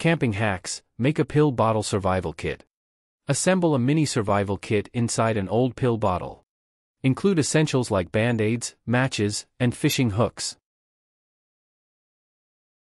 Camping hacks: make a pill bottle survival kit. Assemble a mini survival kit inside an old pill bottle. Include essentials like band-aids, matches, and fishing hooks.